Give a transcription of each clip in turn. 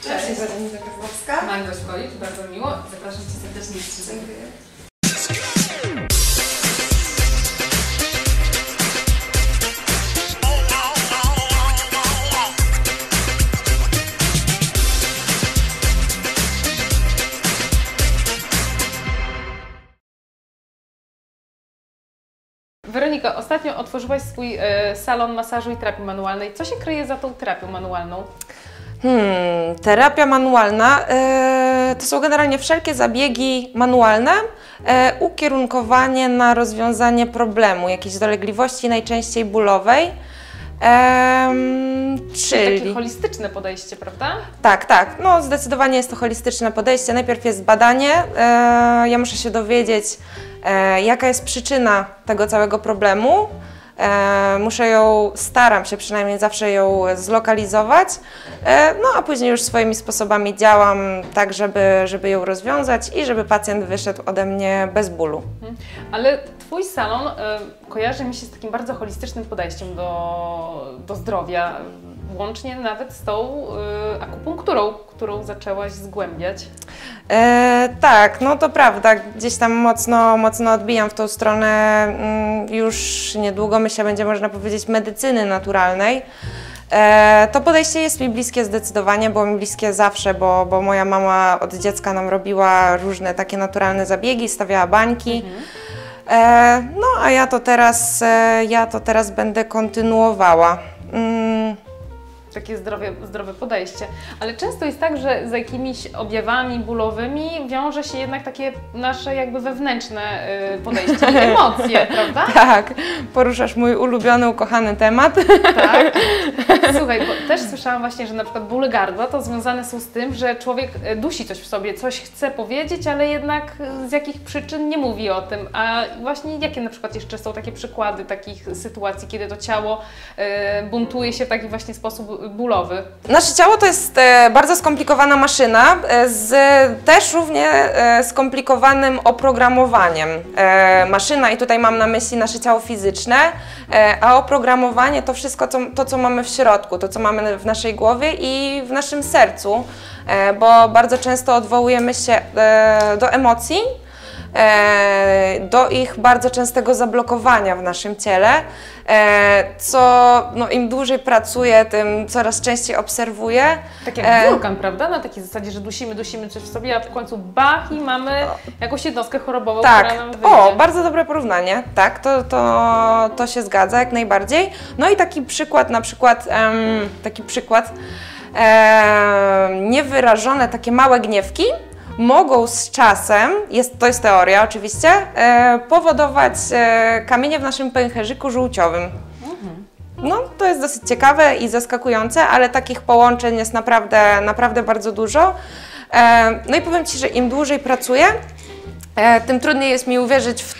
Cześć, Weronika Kozłowska. Magda Szkolik, bardzo miło. Zapraszam Cię serdecznie. Dziękuję. Weronika, ostatnio otworzyłaś swój salon masażu i terapii manualnej. Co się kryje za tą terapią manualną? Terapia manualna to są generalnie wszelkie zabiegi manualne, ukierunkowanie na rozwiązanie problemu, jakiejś dolegliwości, najczęściej bólowej. Czyli takie holistyczne podejście, prawda? Tak, no zdecydowanie jest to holistyczne podejście. Najpierw jest badanie, ja muszę się dowiedzieć, jaka jest przyczyna tego całego problemu. Staram się przynajmniej zawsze ją zlokalizować, no a później już swoimi sposobami działam tak, żeby ją rozwiązać i żeby pacjent wyszedł ode mnie bez bólu. Ale Twój salon kojarzy mi się z takim bardzo holistycznym podejściem do zdrowia, łącznie nawet z tą akupunkturą, którą zaczęłaś zgłębiać. Tak, no to prawda, gdzieś tam mocno odbijam w tą stronę, już niedługo myślę, będzie można powiedzieć medycyny naturalnej. To podejście jest mi bliskie zdecydowanie, było mi bliskie zawsze, bo moja mama od dziecka nam robiła różne takie naturalne zabiegi, stawiała bańki. No a ja to teraz będę kontynuowała. Takie zdrowe podejście. Ale często jest tak, że za jakimiś objawami bólowymi wiąże się jednak takie nasze jakby wewnętrzne podejście i emocje, prawda? Tak, poruszasz mój ulubiony, ukochany temat. Tak. Słuchaj, bo też słyszałam właśnie, że na przykład bóle gardła to związane są z tym, że człowiek dusi coś w sobie, coś chce powiedzieć, ale jednak z jakich przyczyn nie mówi o tym. A właśnie jakie na przykład jeszcze są takie przykłady takich sytuacji, kiedy to ciało buntuje się w taki właśnie sposób bólowy? Nasze ciało to jest bardzo skomplikowana maszyna z też równie skomplikowanym oprogramowaniem. Maszyna, i tutaj mam na myśli nasze ciało fizyczne, a oprogramowanie to wszystko, co mamy w środku, to co mamy w naszej głowie i w naszym sercu, bo bardzo często odwołujemy się do emocji, do ich bardzo częstego zablokowania w naszym ciele, co no, im dłużej pracuję, tym coraz częściej obserwuję. Tak jak wulkan, prawda? Na takiej zasadzie, że dusimy coś w sobie, a w końcu bach i mamy jakąś jednostkę chorobową, która nam wyjdzie. O, bardzo dobre porównanie, tak, to się zgadza jak najbardziej. No i taki przykład, niewyrażone takie małe gniewki mogą z czasem, to jest teoria oczywiście, powodować kamienie w naszym pęcherzyku żółciowym. No, to jest dosyć ciekawe i zaskakujące, ale takich połączeń jest naprawdę bardzo dużo. No i powiem Ci, że im dłużej pracuję, tym trudniej jest mi uwierzyć w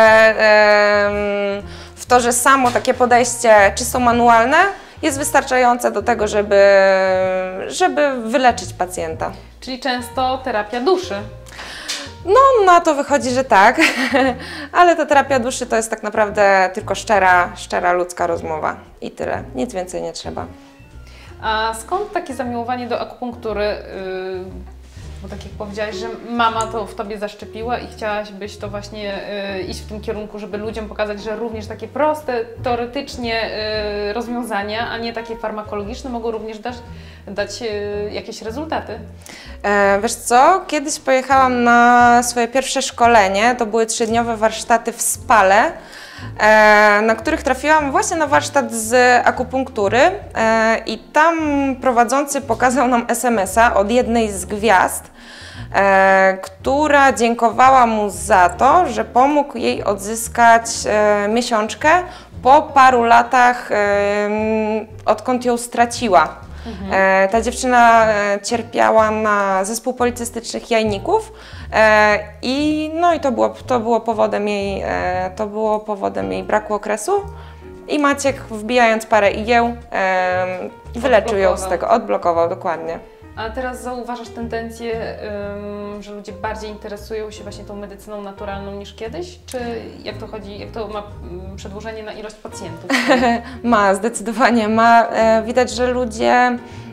to, że samo takie podejście czysto manualne jest wystarczające do tego, żeby wyleczyć pacjenta. Czyli często terapia duszy. No, na to wychodzi, że tak, ale ta terapia duszy to jest tak naprawdę tylko szczera ludzka rozmowa i tyle, nic więcej nie trzeba. A skąd takie zamiłowanie do akupunktury? Bo tak jak powiedziałaś, że mama to w Tobie zaszczepiła i chciałaś być to właśnie iść w tym kierunku, żeby ludziom pokazać, że również takie proste, teoretycznie rozwiązania, a nie takie farmakologiczne mogą również dać jakieś rezultaty. Wiesz co, kiedyś pojechałam na swoje pierwsze szkolenie, to były 3-dniowe warsztaty w Spale, na których trafiłam właśnie na warsztat z akupunktury i tam prowadzący pokazał nam SMS-a od jednej z gwiazd, która dziękowała mu za to, że pomógł jej odzyskać miesiączkę po paru latach, odkąd ją straciła. Ta dziewczyna cierpiała na zespół policystycznych jajników i to było powodem jej braku okresu i Maciek, wbijając parę igieł, wyleczył ją z tego, odblokował dokładnie. A teraz zauważasz tendencję, że ludzie bardziej interesują się właśnie tą medycyną naturalną niż kiedyś? Czy jak to chodzi, jak to ma przedłużenie na ilość pacjentów? Zdecydowanie ma. Widać, że ludzie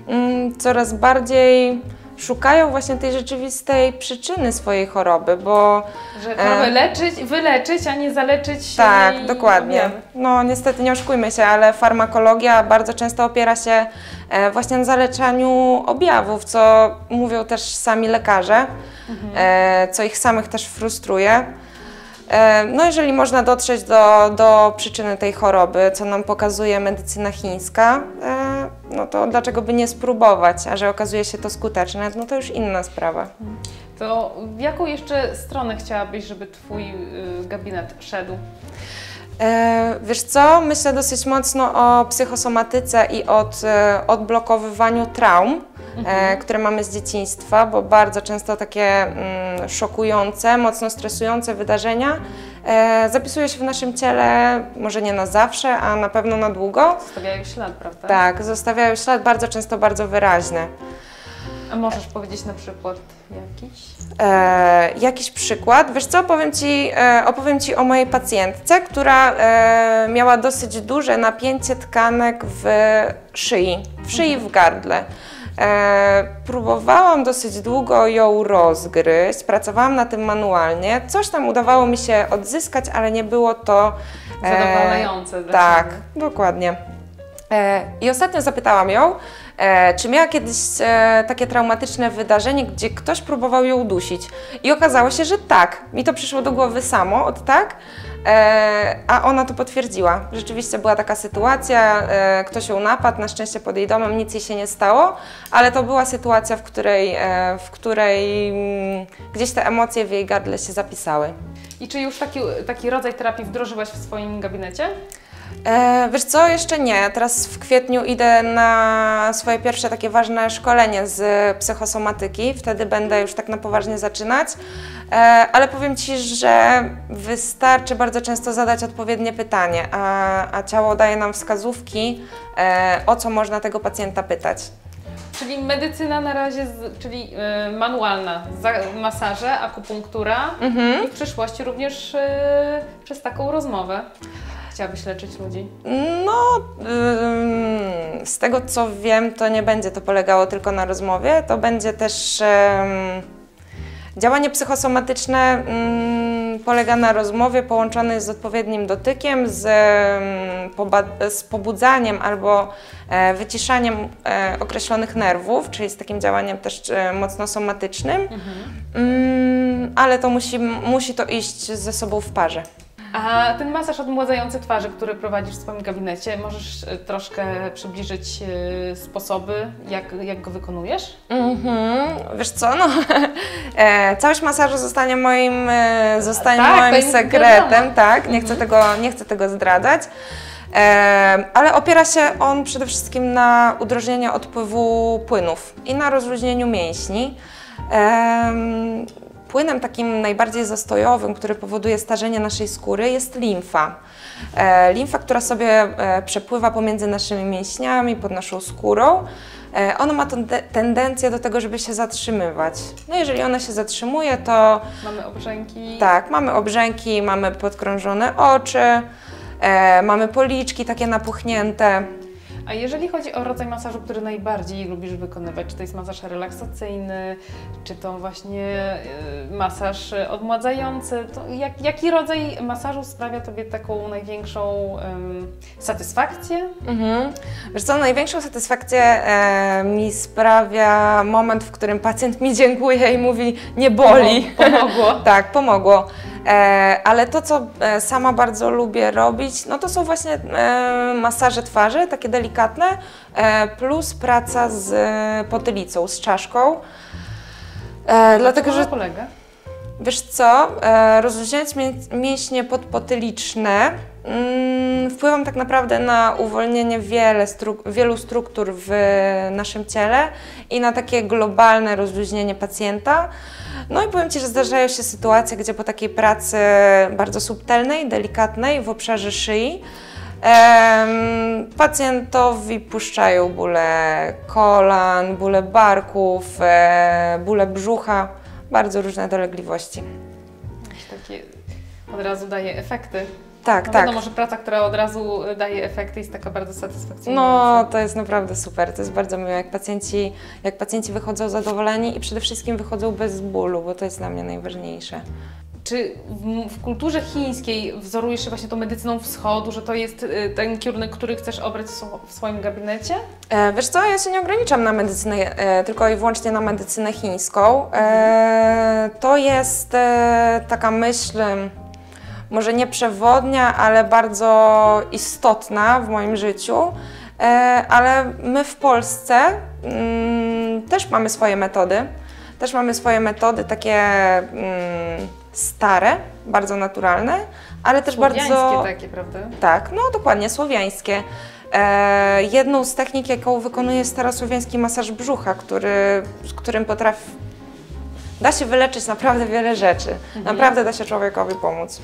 coraz bardziej szukają właśnie tej rzeczywistej przyczyny swojej choroby, bo... Że chorobę wyleczyć, a nie zaleczyć. Tak, dokładnie. No niestety nie oszukujmy się, ale farmakologia bardzo często opiera się właśnie na zaleczaniu objawów, co mówią też sami lekarze, co ich samych też frustruje. No jeżeli można dotrzeć do przyczyny tej choroby, co nam pokazuje medycyna chińska, no to dlaczego by nie spróbować, a że okazuje się to skuteczne, no to już inna sprawa. To w jaką jeszcze stronę chciałabyś, żeby Twój gabinet szedł? Wiesz co, myślę dosyć mocno o psychosomatyce i odblokowywaniu traum, które mamy z dzieciństwa, bo bardzo często takie szokujące, mocno stresujące wydarzenia zapisują się w naszym ciele, może nie na zawsze, a na pewno na długo. Zostawiają ślad, prawda? Tak, zostawiają ślad bardzo często bardzo wyraźny. A możesz powiedzieć na przykład jakiś? Jakiś przykład? Wiesz co, opowiem Ci o mojej pacjentce, która miała dosyć duże napięcie tkanek w szyi i w gardle. Próbowałam dosyć długo ją rozgryźć, pracowałam na tym manualnie, coś tam udawało mi się odzyskać, ale nie było to zadowalające. Tak, dokładnie. I ostatnio zapytałam ją, czy miała kiedyś takie traumatyczne wydarzenie, gdzie ktoś próbował ją udusić. I okazało się, że tak. Mi to przyszło do głowy samo, a ona to potwierdziła. Rzeczywiście była taka sytuacja, ktoś ją napadł, na szczęście pod jej domem, nic jej się nie stało, ale to była sytuacja, w której gdzieś te emocje w jej gardle się zapisały. I czy już taki rodzaj terapii wdrożyłaś w swoim gabinecie? Wiesz co, jeszcze nie. Teraz w kwietniu idę na swoje pierwsze takie ważne szkolenie z psychosomatyki. Wtedy będę już tak na poważnie zaczynać. Ale powiem Ci, że wystarczy bardzo często zadać odpowiednie pytanie, a ciało daje nam wskazówki, o co można tego pacjenta pytać. Czyli medycyna na razie, czyli manualna, masaże, akupunktura i w przyszłości również przez taką rozmowę. Chciałabyś leczyć ludzi? No, z tego co wiem, to nie będzie to polegało tylko na rozmowie, to będzie też działanie psychosomatyczne polega na rozmowie połączonej z odpowiednim dotykiem, z pobudzaniem albo wyciszaniem określonych nerwów, czyli z takim działaniem też mocno somatycznym, ale to musi to iść ze sobą w parze. A ten masaż odmładzający twarzy, który prowadzisz w swoim gabinecie, możesz troszkę przybliżyć sposoby, jak go wykonujesz? Wiesz co, no, całość masażu zostanie moim sekretem, tak, nie chcę tego zdradzać, ale opiera się on przede wszystkim na udrożnieniu odpływu płynów i na rozluźnieniu mięśni. Płynem takim najbardziej zastojowym, który powoduje starzenie naszej skóry, jest limfa. Limfa, która sobie przepływa pomiędzy naszymi mięśniami, pod naszą skórą. Ona ma tendencję do tego, żeby się zatrzymywać. No jeżeli ona się zatrzymuje, to... Mamy obrzęki. Tak, mamy obrzęki, mamy podkrążone oczy, mamy policzki takie napuchnięte. A jeżeli chodzi o rodzaj masażu, który najbardziej lubisz wykonywać, czy to jest masaż relaksacyjny, czy to właśnie masaż odmładzający, to jaki rodzaj masażu sprawia Tobie taką największą satysfakcję? Wiesz co, największą satysfakcję mi sprawia moment, w którym pacjent mi dziękuje i mówi: nie boli. Pomogło. Tak, pomogło. Ale to, co sama bardzo lubię robić, no to są właśnie masaże twarzy, takie delikatne, plus praca z potylicą, z czaszką. Dlatego, że polega? Wiesz co, rozluźniając mięśnie podpotyliczne, wpływam tak naprawdę na uwolnienie wielu struktur w naszym ciele i na takie globalne rozluźnienie pacjenta. No i powiem Ci, że zdarzają się sytuacje, gdzie po takiej pracy bardzo subtelnej, delikatnej w obszarze szyi pacjentowi puszczają bóle kolan, bóle barków, bóle brzucha, bardzo różne dolegliwości. Takie od razu daje efekty. Tak, No tak. wiadomo, że praca, która od razu daje efekty, jest taka bardzo satysfakcjonująca. No, to jest naprawdę super, to jest bardzo miłe, jak pacjenci wychodzą zadowoleni i przede wszystkim wychodzą bez bólu, bo to jest dla mnie najważniejsze. Czy w kulturze chińskiej wzorujesz się właśnie tą medycyną wschodu, że to jest ten kierunek, który chcesz obrać w swoim gabinecie? Wiesz co, ja się nie ograniczam na medycynę, tylko i wyłącznie na medycynę chińską. To jest taka myśl, może nie przewodnia, ale bardzo istotna w moim życiu. Ale my w Polsce też mamy swoje metody. Też mamy swoje metody takie stare, bardzo naturalne, ale też Słowiańskie bardzo... takie, prawda? Tak, no dokładnie, słowiańskie. Jedną z technik, jaką wykonuję, jest starosłowiański masaż brzucha, z którym da się wyleczyć naprawdę wiele rzeczy. Naprawdę da się człowiekowi pomóc.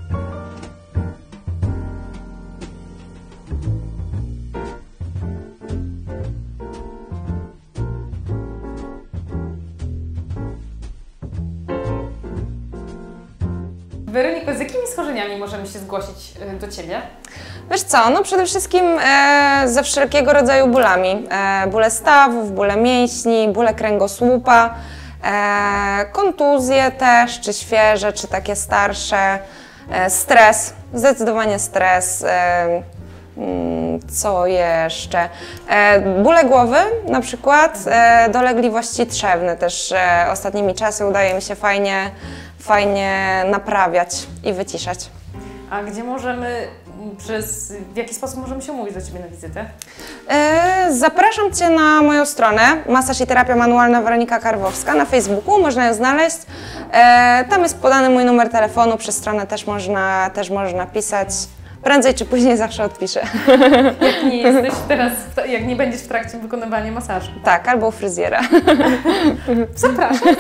Weroniko, z jakimi schorzeniami możemy się zgłosić do Ciebie? Wiesz co, no przede wszystkim ze wszelkiego rodzaju bólami. Bóle stawów, bóle mięśni, bóle kręgosłupa, kontuzje też, czy świeże, czy takie starsze, stres, zdecydowanie stres. Co jeszcze? Bóle głowy na przykład, dolegliwości trzewne też ostatnimi czasy udaje mi się fajnie naprawiać i wyciszać. A gdzie możemy, w jaki sposób możemy się umówić do Ciebie na wizytę? Zapraszam Cię na moją stronę Masaż i terapia manualna Weronika Karwowska na Facebooku, można ją znaleźć. Tam jest podany mój numer telefonu, przez stronę też można pisać. Prędzej czy później zawsze odpiszę. Jak nie jesteś teraz, jak nie będziesz w trakcie wykonywania masażu. Tak, albo u fryzjera. Zapraszam.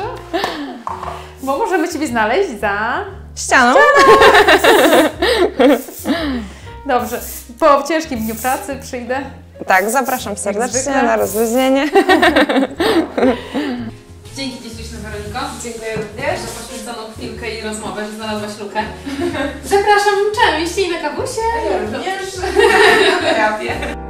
Bo możemy Ciebie znaleźć za... ścianą. Dobrze, po ciężkim dniu pracy przyjdę. Tak, zapraszam serdecznie zwykle. na rozluźnienie. Dzięki Ci śliczne, Weroniko. Dziękuję również za poświęconą chwilkę i rozmowę, że znalazłaś lukę. Zapraszam częściej na kawusie. Ja również. Na terapię.